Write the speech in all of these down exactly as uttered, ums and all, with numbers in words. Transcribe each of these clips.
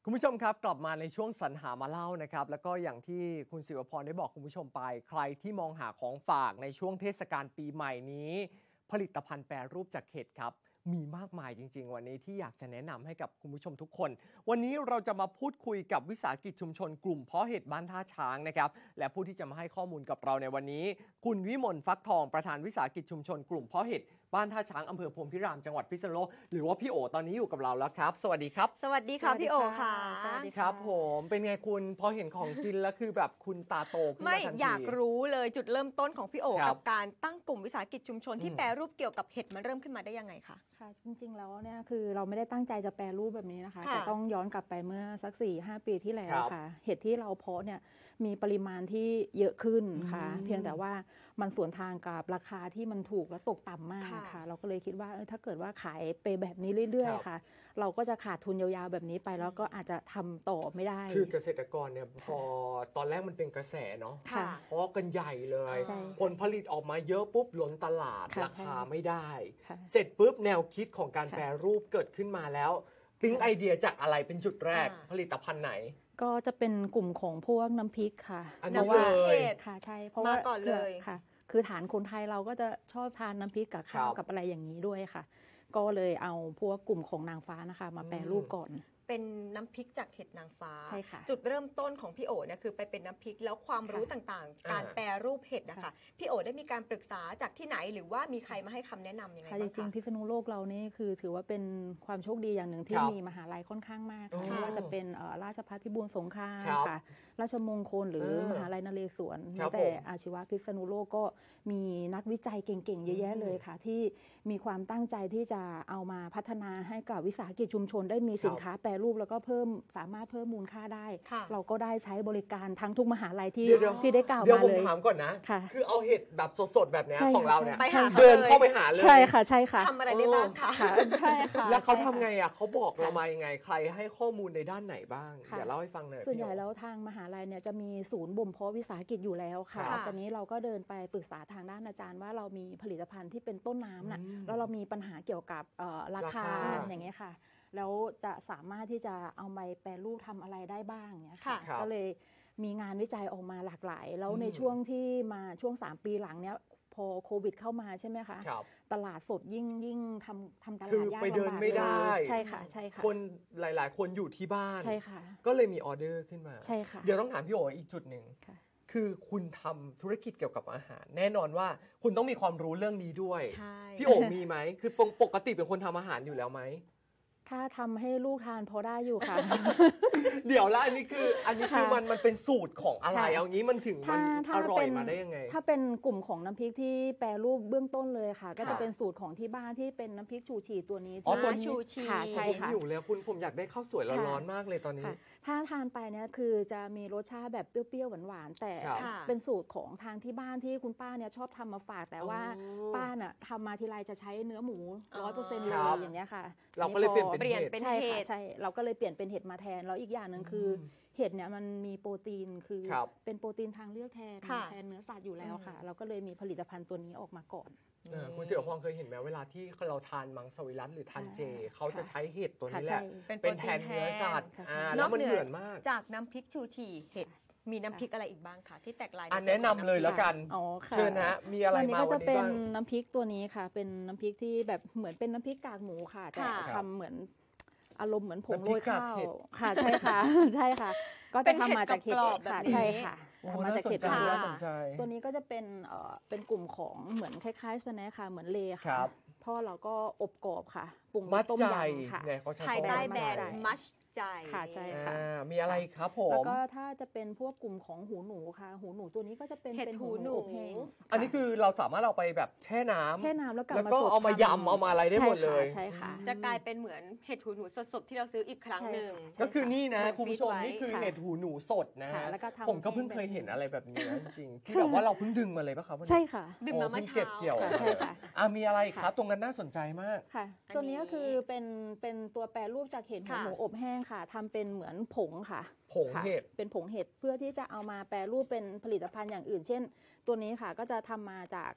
คุณผู้ชมครับกลับมาในช่วงสรรหามาเล่านะครับแล้วก็อย่างที่คุณศิวพรได้บอกคุณผู้ชมไปใครที่มองหาของฝากในช่วงเทศกาลปีใหม่นี้ผลิตภัณฑ์แปรรูปจากเห็ดครับมีมากมายจริงๆวันนี้ที่อยากจะแนะนำให้กับคุณผู้ชมทุกคนวันนี้เราจะมาพูดคุยกับวิสาหกิจชุมชนกลุ่มเพาะเห็ดบ้านท่าช้างนะครับและผู้ที่จะมาให้ข้อมูลกับเราในวันนี้คุณวิมลฟักทองประธานวิสาหกิจชุมชนกลุ่มเพาะเห็ดบ้านท่าช้างอำเภอพรหมพิรามจังหวัดพิษณุโลกหรือว่าพี่โอตอนนี้อยู่กับเราแล้วครับสวัสดีครับสวัสดีค่ะพี่โอค่ะสวัสดีครับผมเป็นไงคุณพอเห็นของกินแล้วคือแบบคุณตาโตขึ้นมาทันทีไม่อยากรู้เลยจุดเริ่มต้นของพี่โอครักับ บการตั้งกลุ่มวิสาหกิจชุมชนที่อืมแปรรูปเกี่ยวกับเห็ดมันเริ่มขึ้นมาได้ยังไงคะค่ะจริงๆแล้วเนี่ยคือเราไม่ได้ตั้งใจจะแปรรูปแบบนี้นะคะค่ะแต่ต้องย้อนกลับไปเมื่อสัก สี่ห้า ปีที่แล้คว รับค่ะเห็ดที่เราเพาะเนี่ยมีปริมาณที่เยอะขึ้นค่ะอืมเพียงแต่ว่ามันสวนทางกับราคาที่มันถูกและตกต่ำมากค่ะค่ะ เราก็เลยคิดว่าเออถ้าเกิดว่าขายไปแบบนี้เรื่อยครับๆค่ะ เราก็จะขาดทุนยาวๆแบบนี้ไปแล้วก็อาจจะทำต่อไม่ได้คือเกษตรกรเนี่ยพอตอนแรกมันเป็นกระแสเนาะค่ะเพราะกันใหญ่เลยใช่ผลผลิตออกมาเยอะปุ๊บล้นตลาดค่ะราคาไม่ได้ค่ะเสร็จปุ๊บแนวคิดของการค่ะแปรรูปเกิดขึ้นมาแล้วปิ๊งไอเดียจากอะไรเป็นจุดแรกอ่าผลิตภัณฑ์ไหนก็จะเป็นกลุ่มของพวกน้ำพริกค่ะอันเพนี้ราะว่าเลยเห็ดค่ะใช่เพราะว่ามาก่อนเลยค่ะ คือฐานคนไทยเราก็จะชอบทานน้ำพริกกับข้าวครับกับอะไรอย่างนี้ด้วยค่ะ ก็เลยเอาพวกกลุ่มของนางฟ้านะคะ มาแปรรูปก่อนเป็นน้ำพริกจากเห็ดนางฟ้าใช่ค่ะจุดเริ่มต้นของพี่โอเนี่ยคือไปเป็นน้ำพริกแล้วความรู้ต่างๆ การอ่าแปรรูปเห็ดนะคะค่ะพี่โอได้มีการปรึกษาจากที่ไหนหรือว่ามีใครมาให้คำแนะนำยังไงค่ะจบ้างริงคะๆพิษณุโลกเรานี่คือถือว่าเป็นความโชคดีอย่างหนึ่งที่ครับมีมหาลัยค่อนข้างมากอ๋อค่ะไม่ว่าจะเป็นเอ่อราชภัฏพิบูลสงครามครับค่ะ ราชมงคลหรือเออมหาลัยนเรศวรครับแม้แต่ผมอาชีวะพิษณุโลกก็มีนักวิจัยเก่งๆเยอะแยะเลยค่ะ ที่มีความตั้งใจที่จะเอามาพัฒนาให้กับวิสาหกิจชุมชนได้มีสินค้าแปรรูปแล้วก็เพิ่มสามารถเพิ่มมูลค่าได้ค่ะเราก็ได้ใช้บริการทั้งทุกมหาลัยที่เดี๋ยวๆที่ได้กล่าวเดี๋ยวมาผมเลยถามก่อนนะค่ะคือเอาเห็ดแบบสดๆแบบเนี้ยใช่ของเราเนี่ยไปหาเดินเขาเลยเข้าไปหาเลยใช่ค่ะใช่ค่ะทำอะไรได้บ้างคะค่ะใช่ค่ะแล้วเขาใช่ทำค่ะไงอ่ะเขาบอกเรามายังไงใครให้ข้อมูลในด้านไหนบ้างค่ะเดี๋ยวเล่าให้ฟังหน่อยส่วนใหญ่พี่โอแล้วทางมหาลัยเนี่ยจะมีศูนย์บ่มเพาะวิสาหกิจอยู่แล้วค่ะค่ะตอนนี้เราก็เดินไปปรึกษาทางด้านอาจารย์ว่าเรามีผลิตภัณฑ์ที่เป็นต้นน้ำน่ะอืมแล้วเรามีปัญหาเกี่ยวกับเอ่อราคาราคาอย่างเงี้ยค่ะ แล้วจะสามารถที่จะเอาไปแปรรูปทำอะไรได้บ้างเงี้ยค่ะค่ะครับก็เลยมีงานวิจัยออกมาหลากหลาย แล้วอืมในช่วงที่มาช่วงสามปีหลังเนี้ยพอโควิดเข้ามาใช่ไหมคะครับตลาดสดยิ่งยิ่งทำทำตคืลาดอยากไปเดินลำบากไม่ได้เลยใช่ค่ะใช่ค่ะคนหลาย ๆ คนอยู่ที่บ้านใช่ค่ะก็เลยมีออเดอร์ขึ้นมาใช่ค่ะเดี๋ยวต้องถามพี่โออีกจุดหนึ่งค่ะคือคุณทำธุรกิจเกี่ยวกับอาหาร แน่นอนว่าคุณต้องมีความรู้เรื่องนี้ด้วยใช่พี่โอมีไหม คือปกปกติเป็นคนทำอาหารอยู่แล้วไหมถ้าทำให้ลูกทานพอได้อยู่ค่ะเดี๋ยวละอันนี้คืออันนี้คือค่ะมันมันเป็นสูตรของอะไรค่ะเอางี้มันถึงมัถ้าน ถ้าอร่อเป็ยนมาได้ยังไงถ้าเป็นกลุ่มของน้ำพริกที่แปรรูปเบื้องต้นเลยค่ะ ก็ค่ะจะเป็นสูตรของที่บ้านที่เป็นน้ำพริกชูชีตัวนี้อ๋อที่ตัวนี้ชูชีค่ะใช่ผมค่ะอยู่แล้วคุณผมอยากได้ข้าวสวยร้อนๆมากเลยตอนนี้ค่ะถ้าทานไปเนี่ยคือจะมีรสชาติแบบเปรี้ยวๆหวานๆแต่ครับค่ะเป็นสูตรของทางที่บ้านที่คุณป้าเนี่ยชอบทำมาฝากแต่ว่าอ๋อป้าน่ะทำมาทีไรจะใช้เนื้อหมูอ๋อร้อยเปอร์เซ็นต์เลครัยบอย่างเงี้ยค่ะเราก็เลยเปลี่ยนเป็นเปลี่ยนเห็ดเป็นใช่เห็ค่ะดใช่เราก็เลยเปลี่ยนเป็นเห็ดมาแทนแล้วอีกอย่างหนึ่งคืออมเห็ดเนี่ยมันมีโปรตีนคือครับเป็นโปรตีนทางเลือกแทนค่ะแทนเนื้อสัตว์อยู่แล้วค่ะ เราก็เลยมีผลิตภัณฑ์ตัวนี้ออกมาก่อนเออคุณศิวพรเคยเห็นไหมเวลาที่เราทานมังสวิรัติหรือทานเจค่ะเขาจะใช้เห็ดตัวนี้ค่ะแหใช่ละเป็นโปเป็รนตีแทนนแทเนื้อสัตนว์ค่ะอ่าใช่แล้วมันนอกเหเหนืมืออนมากจากน้ำพริกชูชีเห็ดมีน้ำพริกอะไรอีกบ้างคะที่แตกลายอันใส่แนะนำเลยแล้วกันอ๋อค่ะเชิญนะมีอะไรวันนี้มาก็วัจะนนี้เป็นบ้างน้ำพริกตัวนี้ค่ะ เป็นน้ำพริกที่แบบเหมือนเป็นน้ำพริกกากหมูค่ะแต่ค่ะทำเหมือนอารมณ์เหมือนผงน้ำพโรริยกกากข้าวเห็ดค่ะใช่ค่ะ ใช่ค่ะ ก็เป็จะนทำมาจากเห็ดเห็ดกรอบๆค่ะแบบนี้ใช่ค่ะโอ้ทำมาจากเห็ดน่าสนใจล้วนน่าสนใจตัวนี้ก็จะเป็นเอ่อเป็นกลุ่มของเหมือนคล้ายๆสแน็คค่ะเหมือนเลครัค่ะบทอดแล้วก็อบกรอบค่ะปรุงมัดต้มใจยำค่ะเนี่ยเขาใช้ภายใต้คำว่าแบรนด์ใช่มัชใจค่ะใช่ค่ะอ่ามีอะไรครับผมแล้วก็ถ้าจะเป็นพวกกลุ่มของหูหนูค่ะ หูหนูตัวนี้ก็จะเป็นเห็ดเป็นหูหนูอบแห้งอันนี้คือเราสามารถเอาไปแบบแช่น้ำแช่น้ำแล้วกลับแล้วมาก็สดเอามาทำยำเอามาอะไรได้หมดเลยใช่ค่ะจะกลายเป็นเหมือนเห็ดหูหนูสดๆที่เราซื้ออีกครั้งหนึ่งใช่ก็คือนี่นะเหมือนคุณผู้ชมฟีดไว้นี่คือค่ะเห็ดหูหนูสดนะค่ะฮะแล้วก็ทำผมก็เพิ่งให้เคยเห็นแบบนี้อะไรแบบนี้นะจริงๆที่แบบว่าเราเพิ่งดึงมาเลยปะครับวันนี้ใช่ค่ะดึงมาเมื่อโพิ่เช้าเก็บเกี่ยวค่ะใช่ค่ะอ่ะมีอะไรครับตรงนั้นน่าสนใจมากค่ะอันนี้ตัวนี้ก็คือเป็นเป็นตัวแปรรูปจากเห็ดหูค่ะหมูอบแห้งค่ะทำเป็นเหมือนผงค่ะผงเห็ดค่ะเป็นผงเห็ดเพื่อที่จะเอามาแปรรูปเป็นผลิตภัณฑ์อย่างอื่น เช่น ตัวนี้ค่ะก็จะทำมาจาก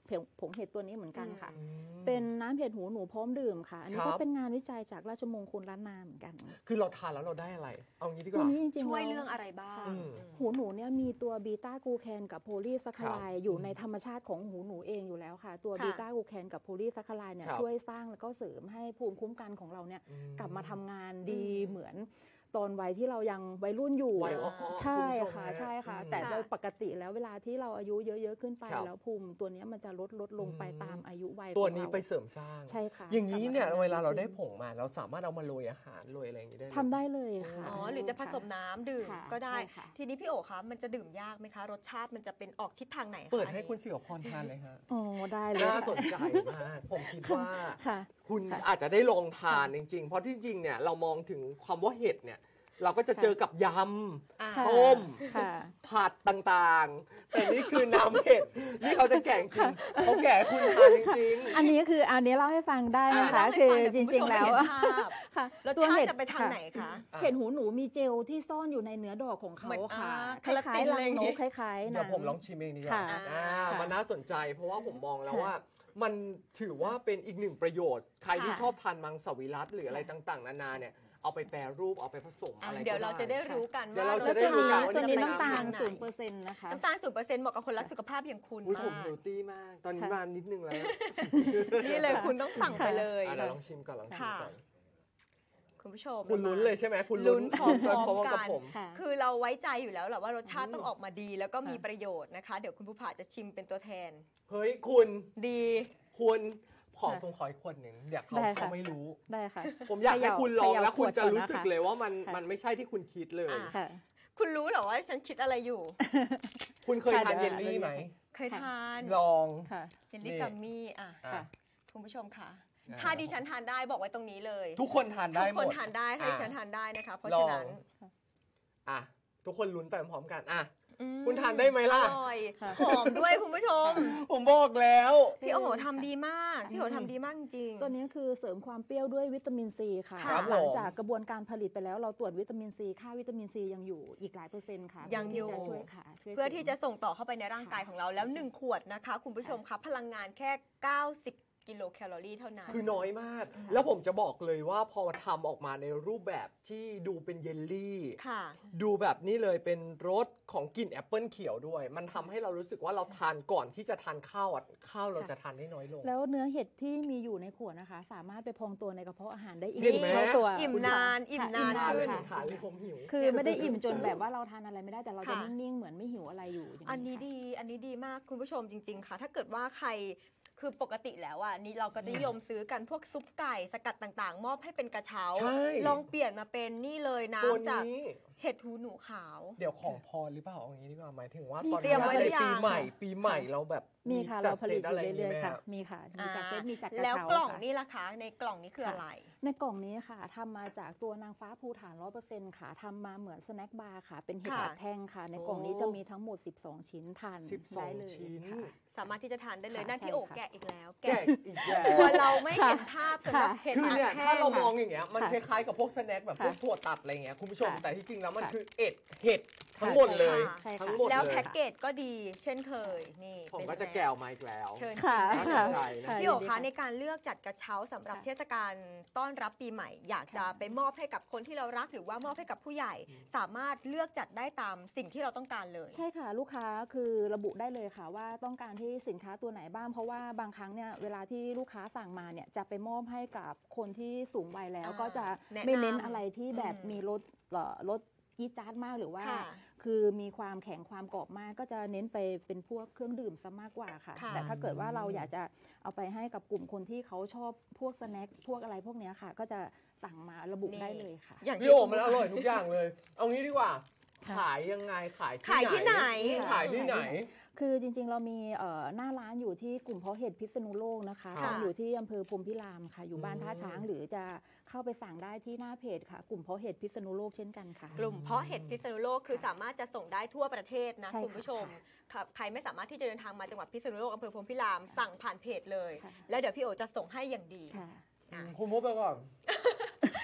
ผงผงเห็ดตัวนี้เหมือนกันค่ะอืมเป็นน้ำเห็ดหูหนูพร้อมดื่มค่ะ อันนี้ครัก็บเป็นงานวิจัยจากราชมงคลล้านนาเหมือนกันคือเราทานแล้วเราได้อะไร เอางี้ดีกตัวว่านี้จริงๆช่วยแล้เรื่องอะไรบ้างอืมหูหนูเนี่ยมีตัวบีต้ากลูแคนกับโพลีซัคคาไลด์อยู่ในธรรมชาติของหูหนูเองอยู่แล้วค่ะ ตัวค่ะบีต้ากลูแคนกับโพลีซัคคาไลด์เนี่ยครับช่วยสร้างแล้วก็เสริมให้ภูมิคุ้มกันของเราเนี่ยอืกลับมาทำงานดีอืมเหมือนตอนวัยที่เรายังวัยรุ่นอยู่วัยอ่อนๆใช่ณผู้ชมค่ะฮใช่ค่ะอืมแต่ค่ะโดยปกติแล้วเวลาที่เราอายุเยอะๆขึ้นไปครับแล้วภูมิตัวเนี้ยมันจะลดลดลงไปอืมตามอายุวัยตัวของนี้เราไปเสริมสร้างใช่ค่ะอย่างนี้เนี่ยกลับมเวลาเราได้ขึ้นผงมาเราสามารถเอามาโรยอาหารโรยอะไรอย่างนี้ได้ไหมทำได้เลยค่ะอ๋อหรือจะผสมน้ำดื่มค่ะก็ได้ใช่ค่ะทีนี้พี่โอคะมันจะดื่มยากไหมคะ รสชาติมันจะเป็นออกทิศทางไหนคะเปิดให้อันนี้คุณสิวพรทานเลยฮะอ๋อได้เลยน่าค่ะสนใจมาก ผมคิดว่าค่ะคุณค่ะอาจจะได้ลองทานจริงๆ เพราะที่จริงเนี่ยเรามองถึงความว่าเห็ดเนี่ย เราก็จะเจอกับยอ่าค่ะต้มค่ะำผัดต่างๆ แต่นี่คือน้ำเห็ดนี่เขาจะแก่งจริงเขาแก่ให้คุณทานจริงอันนี้คืออันนี้เล่าให้ฟังได้นะคะอ่าเล่าให้คือฟังจเดี๋ยวริง ๆ แล้วคุณผู้ชมไม่เห็นภาพค่ะรสตัวชาเห็ติดจะไปทางค่ะไหนคะอ่ะเห็ดหูหนูมีเจลที่ซ่อนอยู่ในเนื้อดอกของเขาเหมือนค่ะอ่าคล้ายเคลาตินๆอะไรลัอง ย่างนงี้กคล้ายๆๆ เดี๋ยวนะผมลองชิมเองดีกว่าค่ะอ่าค่ะมันน่าสนใจ เพราะว่าผมมองแล้วค่ะว่า มันถือว่าเป็นอีกหนึ่งประโยชน์ ใครที่ค่ะชอบทานมังสวิรัติหรืออะไรต่างๆ นานาเนี่ยเอาไปแปรรูปเอาไปผสมอ่ะอะไรก็เดี๋ยวเราจะได้รู้กันเดี๋ยวว่าเรารจะสได้ตัวชานี้ติตัวนี้จะไปน้ำตาลทงไหศูนย์เปอร์เซ็นต์นะคะน้ำตาลศูนย์เปอร์เซ็นต์เหมาะกับคนรักสุขภาพอย่างคุณอุ๊ยผมมากเฮลตี้มาก ตอนนี้ค่ะมานิดนึงแล้วนี่เลยคุณต้องสั่งไปเลยอ่ะเดี๋ยวลองชิมก่อนลองชิมค่ะก่อนคุณผู้ชมคุณลุ้นเลยใช่ไหมคุณลุ้นพร้อมพร้อมๆกักับ นผมค่ะคือเราไว้ใจอยู่แล้วแหละว่ารสชาติอืมต้องออกมาดี แล้วก็มีค่ะประโยชน์นะคะ เดี๋ยวคุณผู้ผ่าจะชิมเป็นตัวแทนเฮ้ยคุณดีคุณขอค่ะผมขออีกขวดหนึ่งเดี๋ยวเขาได้ค่ะเขาไม่รู้ได้ค่ะผมอยากให้คุณลองเขย่าแล้วคุณจะขวดก่อนรู้สึกนะคะเลยว่ามันค่ะมันไม่ใช่ที่คุณคิดเลยอ่ะค่ะคุณรู้เหรอว่าฉันคิดอะไรอยู่คุณเคยค่ะทานเดี๋เยยวลลี่ไหมเคยทานลองค่ะเจลลี่นี่กัมมี่อ่ะอ่ะค่ะคุณผู้ชมค่ะอ่ะถ้าดิฉันทานได้บอกไว้ตรงนี้เลยทุกคนทานได้ทุกหมคนดทานได้ให้อ่ะดิฉันทานได้นะคะ เพราะลอฉะงนั้นอ่ะทุกคนลุ้นไปพร้อมๆกันอ่ะอืมคุณทานได้ไหมล่ะอร่อยค่ะหอมด้วยคุณผู้ชมผมบอกแล้วพี่โอโหทำดีมาก พี่โอทำดีมากจริงๆตัวนี้คือเสริมความเปรี้ยวด้วยวิตามินซีค่ะครับหลังผมจากกระบวนการผลิตไปแล้วเราตรวจวิตามินซีค่าวิตามินซียังอยู่อีกหลายเปอร์เซ็นต์ค่ะยังอยู่เพื่ที่จะช่วยค่ะช่วยเพื่อสริมที่จะส่งต่อเข้าไปในร่างกายของเราแล้วค่ะหนึ่งขวดนะคะ คุณผู้ชมคะพลังงานแค่ เก้าสิบ กิโลแคลอรี่เท่านั้นคือน้อยมากค่ะแล้วผมจะบอกเลยว่าพอทำออกมาในรูปแบบที่ดูเป็นเยลลี่ค่ะดูแบบนี้เลยเป็นรสของกลิ่นแอปเปิลเขียวด้วย มันทำให้เรารู้สึกว่าเราทานก่อนที่จะทานข้าวอ่ะข้าวเราจะทานได้น้อยลงแล้วเนื้อเห็ดที่มีอยู่ในขวดนะคะ สามารถไปพองตัวในกระเพาะอาหารได้อีกเห็นไหมเท่าตัวอิ่มนานอิ่มนานค่ะทานเลยค่ะทานเลยผมหิวคือไม่ได้อิ่มจนแบบว่าเราทานอะไรไม่ได้แต่เราจะค่ะนิ่งๆเหมือนไม่หิวอะไรอยู่อย่างอันนี้ค่ะดี อันนี้ดีมากคุณผู้ชมจริง ๆ ค่ะ ถ้าเกิดว่าใครคือปกติแล้วอ่ะนี่เราก็จะนิยมซื้อกันพวกซุปไก่สกัดต่างๆ มอบให้เป็นกระเช้าใช่ลองเปลี่ยนมาเป็นนี่เลยตัวน้ำจากนี้เห็ดหูหนูขาวเดี๋ยวของพอหรือเปล่าเอาอย่างนี้ดีกว่าหมายถึงว่ามีตอนเตรียมไว้หรือยังปีใหม่ ปีใหม่เราแบบมีค่ะจัเราดผลิตซออะไรยู่างเรื่อยงี้ๆไหมค่ะฮะมีค่ะมีจัดเซตมีจัดกระแล้วเช้ากล่องค่ะนี่ล่ะคะ ในกล่องนี้คืออะไรในกล่องนี้ค่ะทำมาจากตัวนางฟ้าภูฐาน ร้อยเปอร์เซ็นต์ ค่ะทำมาเหมือนสแน็คบาร์ค่ะ เป็นเห็ดค่ะอัดแท่งค่ะ ในกล่องนี้จะมีทั้งหมด สิบสอง ชิ้นทานสิบสองได้เลยชิ้นค่ะสามารถที่จะทานได้เลยค่ะนั่นพี่ใช่โอค่ะแกะอีกแล้วแกะอีกแล้ตัววเราไม่เห็นภาพสำหรับค่ะเห็ดคืออัดเนี่ยแห้ถ้าเรางมองอะอย่างเงี้ยมันคค่ะล้ายๆกับพวกสแน็คแบบพวกค่ะถั่วตัดอะไรเงี้ยคุณผู้ชมค่ะแต่ที่จริงแล้วมันค่ะคือเอ็ดเห็ดทั้งหมดเลยใช่ค่ะทั้งหมดแล้วเลยแพ็กเกจก็ดีเช่นเคยนี่ผมเป็นก็จะสน็คแกวมาอีกแล้วเชิญค่ะชิมน่าสค่ะนใจนะพี่โอยินดีคะในการเลือกจัดกระเช้าสำหรับค่ะเทศกาลต้อนรับปีใหม่ อยากจะค่ะไปมอบให้กับคนที่เรารักหรือว่ามอบให้กับผู้ใหญ่ สามารถเลือกจัดได้ตามสิ่งที่เราต้องการเลยใช่ค่ะลูกค้าคือระบุได้เลยค่ะว่าต้องการที่สินค้าตัวไหนบ้าง เพราะว่าบางครั้งเนี่ยเวลาที่ลูกค้าสั่งมาเนี่ยจะไปมอบให้กับคนที่สูงวัยแล้วอ่าก็จะแนะนำไม่เน้นอะไรที่แบบอืมมีรสเอ่อรสจี๊ดจ๊าดมากหรือว่าค่ะคือมีความแข็งความกรอบมากก็จะเน้นไปเป็นพวกเครื่องดื่มซะมากกว่าค่ะค่ะแต่ถ้าเกิดว่าเราอยากจะเอาไปให้กับกลุ่มคนที่เขาชอบพวกสแน็คพวกอะไรพวกเนี้ยค่ะ ก็จะสั่งมาระบุได้เลยค่ะอย่างพี่ที่โอคุณมันอร่อยทุกอย่างเลย เอางี้ดีกว่าค่ะขายยังไงขายขายที่ไหนขายที่ไหนคือจริงๆ เรามีเอ่อหน้าร้านอยู่ที่กลุ่มเพาะเห็ดพิษณุโลกนะคะค่ะตั้งอยู่ที่อำเภอพรหมพิรามค่ะ อยู่บ้านอืมท่าช้าง หรือจะเข้าไปสั่งได้ที่หน้าเพจค่ะ กลุ่มเพาะเห็ดพิษณุโลกเช่นกันค่ะกลุ่มเพาะเห็ดพิษณุโลกคือสามารถจะส่งได้ทั่วประเทศนะใช่ค่ะคุณผู้ชมครับใครไม่สามารถที่จะเดินทางมาจังหวัดพิษณุโลกอำเภอพรหมพิรามสั่งผ่านเพจเลยค่ะแล้วเดี๋ยวพี่โอจะส่งให้อย่างดีค่ะอ่ะคุณมุกไปก่อน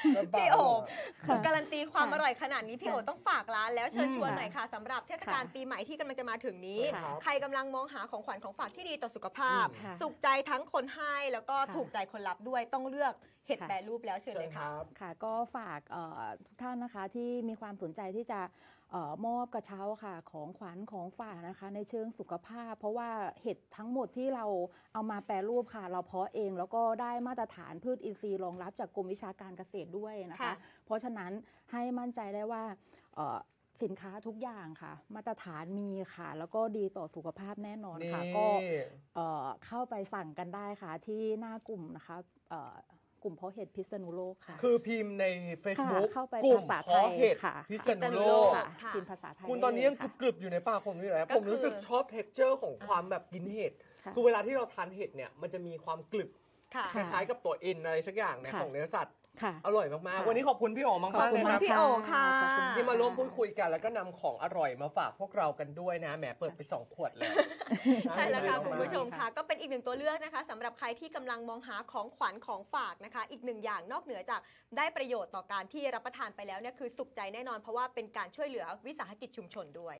พี่โอค่ะคือการันตีความค่ะอร่อยขนาดนี้พี่โอค่ะต้องฝากร้านแล้วเชิญชวนอืมหน่อยค่ะสำหรับเทศกาลค่ะปีใหม่ที่กำลังจะมาถึงนี้ค่ะใครกำลังมองหาของขวัญของฝากที่ดีต่อสุขภาพค่ะสุขใจทั้งคนให้แล้วก็ค่ะถูกใจคนรับด้วยต้องเลือกเห็ดค่ะแปรรูปแล้วเชิญเลยค่ะค่ะก็ฝากเอ่อทุกท่านนะคะที่มีความสนใจที่จะเออมอบกระเช้าค่ะของขวัญของฝากนะคะในเชิงสุขภาพ เพราะว่าเห็ดทั้งหมดที่เราเอามาแปรรูปค่ะ เราเพาะเองแล้วก็ได้มาตรฐานพืชอินทรีย์รองรับจากกรมวิชาการเกษตรด้วยนะคะค่ะเพราะฉะนั้นให้มั่นใจได้ว่าเอ่อสินค้าทุกอย่างค่ะ มาตรฐานมีค่ะ แล้วก็ดีต่อสุขภาพแน่นอนค่ะ ก็เอ่อเข้าไปสั่งกันได้ค่ะที่หน้ากลุ่มนะคะเอ่อกลุ่มเพาะเห็ดพิษณุโลกค่ะคือพิมพ์ใน Facebook ค่ะเข้าไปกลุ่มภาษาไทเพาะยเห็ดค่ะพิษณุโลกค่ะค่ะพิมพ์ภาษาไทยคุณได้ตอนนี้ยังเลยค่ะกรึบๆอยู่ในปากผมอยู่แล้วก็ผมรู้สึกคือชอบ texture ของความแบบกินเห็ดค่ะคือเวลาที่เราทานเห็ดเนี่ยมันจะมีความกรึบค่ะคล้ายๆกับตัวเอ็นอะไรสักอย่างเนี่ยค่ะของเนื้อสัตว์ค่ะอร่อยมากๆค่ะวันนี้ขอบคุณพี่โอ๋มากขอบๆเลคุณยมานะกพี่โอ๋ค่ะขอบคุณที่มาร่วมพูดคุยกันแล้วก็นำของอร่อยมาฝากพวกเรากันด้วยนะแหมเปิดไปสองขวดเลยใช่แล้วค่ะน่าสนใจคุณผู้ชมากค่ะก็เป็นอีกหนึ่งตัวเลือกนะคะสำหรับใครที่กำลังมองหาของขวัญของฝากนะคะ อีกหนึ่งอย่างนอกเหนือจากได้ประโยชน์ต่อการที่รับประทานไปแล้วเนี่ยคือสุขใจแน่นอนเพราะว่าเป็นการช่วยเหลือวิสาหกิจชุมชนด้วย